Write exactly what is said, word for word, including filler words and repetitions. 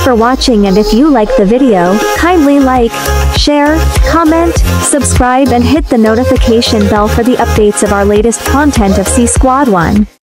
for watching, and if you like the video, kindly like, share, comment, subscribe and hit the notification bell for the updates of our latest content of C Squad one.